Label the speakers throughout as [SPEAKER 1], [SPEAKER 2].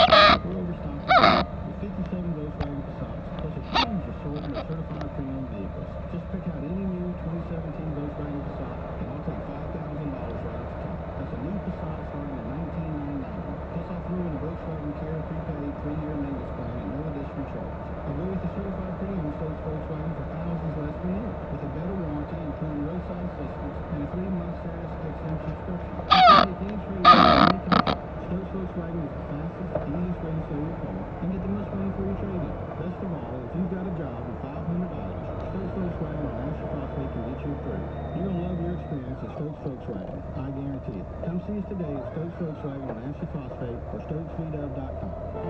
[SPEAKER 1] We're overstocked with 57 Volkswagen Passats, plus a huge assortment of certified pre-owned vehicles. Just pick out any new 2017 Volkswagen Passat, and I'll take $5,000 right off the top. That's a new Passat starting at $19,999. Plus, I'll throw in a Volkswagen Care prepaid 3-year maintenance plan at no additional charge. I'll go with the certified pre-owned Stokes Volkswagen for thousands less per year, with a better warranty, including roadside assistance and a 3-month Sirius XM subscription. You can take any trade-in or any condition. Stokes Volkswagen is the fastest, easiest way to sell your car and get the most money for your trade-in. Best of all, if you've got a job with $500, Stokes Volkswagen on Asher Phosphate can get you approved. You're going to love your experience at Stokes Volkswagen. I guarantee it. Come see us today at Stokes Volkswagen on Asher Phosphate or StokesVW.com.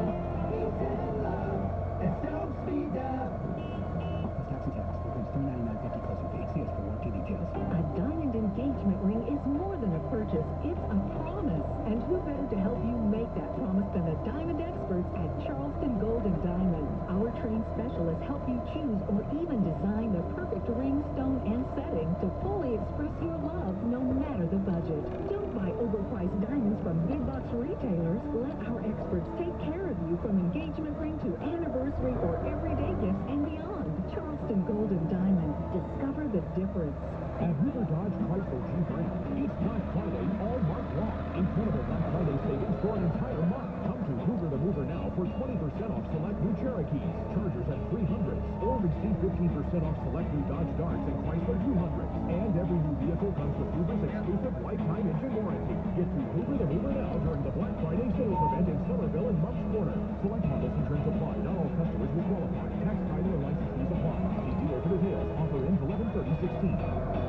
[SPEAKER 2] A diamond engagement ring is more than a purchase, it's a promise. And who better to help you make that promise than the diamond experts at Charleston Gold and Diamond. Our trained specialists help you choose or even design the perfect ring, stone, and setting to fully express your love no matter the budget. Don't buy overpriced diamonds from big box retailers. Let our experts take care of you from engagement ring to anniversary or everyday gifts and beyond. Charleston Gold and Diamond. Discover the difference.
[SPEAKER 3] At River Dodge Chrysler Jeep Ram, it's Black Friday all month long. Incredible Black Friday savings for an entire month. Come to Hoover the Mover now for 20% off select new Cherokees, Chargers at 300s, or receive 15% off select new Dodge Darts and Chrysler 200s. And every new vehicle comes with Hoover's exclusive lifetime engine warranty. Get to Hoover the Mover now during the Black Friday sales event in Somerville and Moncks Corner. Select models and terms apply. Not all customers will qualify. Tax, title, or license fees apply. See dealer for details. Offer ends 11/30/16.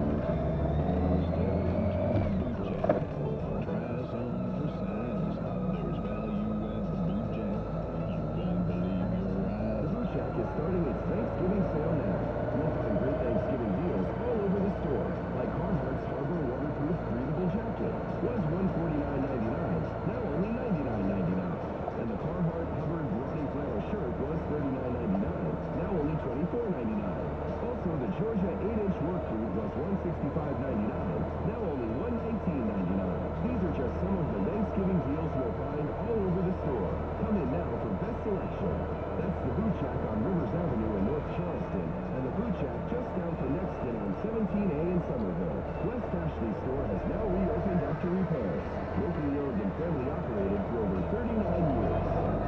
[SPEAKER 4] Starting its Thanksgiving sale now. You'll find great Thanksgiving deals all over the store, like Carhartt's Harbor waterproof breathable jacket. Was $149.99, now only $99.99. And the Carhartt Hubbard Brawny flannel shirt was $39.99, now only $24.99. Also, the Georgia 8-inch work boot was $165.99, now only $119.99. These are just some of the Thanksgiving deals you'll find all over the store. Come in now for best selection. That's the Boot Jack on Rivers Avenue in North Charleston, and the Boot Jack just down from Nexton on 17A in Somerville. West Ashley store has now reopened after repairs. Locally owned and family operated for over 39 years.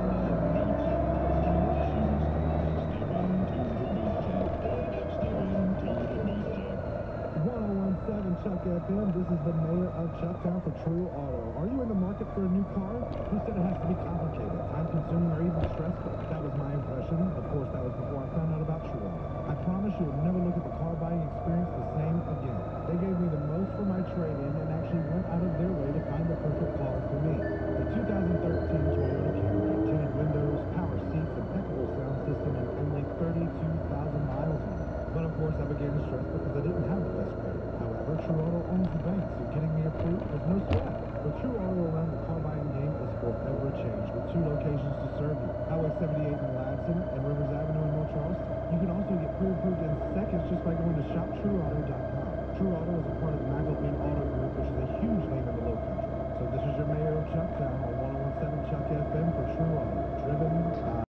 [SPEAKER 5] 1017 Chuck FM. This is the mayor of Chucktown for True Auto. Are you in the market for a new car? Who said it has to be complicated, time-consuming, or even stressful? That was my impression. Of course, that was before I found out about True Auto. I promise you will never look at the car buying experience the same again. They gave me the most for my trade-in and actually went out of their way to find the perfect car for me. The 2013 Toyota Camry, tinted windows, power seats, impeccable sound system, and only 32,000 miles on it. But of course, I began to stress because I didn't have the best credit. However, True Auto owns the bank, so getting me approved was no sweat. But True Auto around the car buying game is forever changed, with 2 locations to serve you. Highway 78 in Ladson and Rivers Avenue in North Charleston. You can also get pre-approved in seconds just by going to shoptrueauto.com. True Auto is a part of McElveen Auto Group, which is a huge name in the Low Country. So this is your mayor of Chucktown on 1017 Chuck FM for True Auto. Driven by